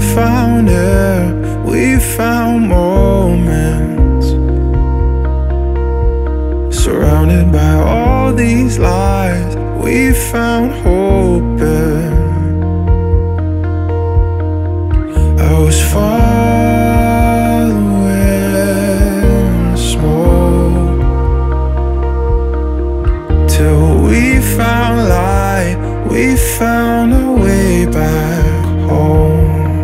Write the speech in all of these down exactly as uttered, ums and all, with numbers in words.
found air, we found moments, surrounded by all these lies, we found hope. I was following smoke till we found light, we found our way back home.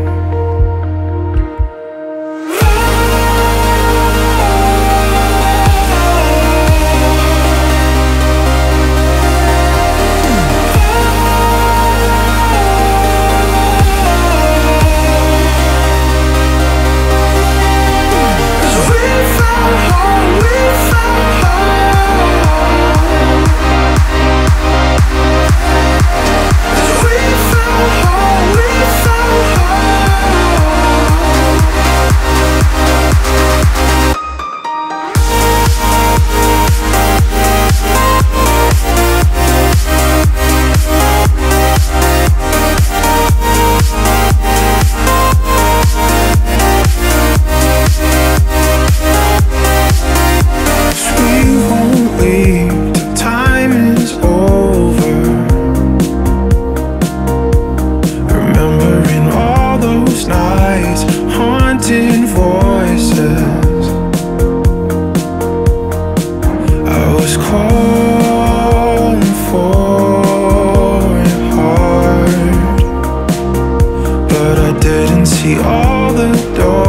Haunting voices, I was calling for your heart, but I didn't see all the doors.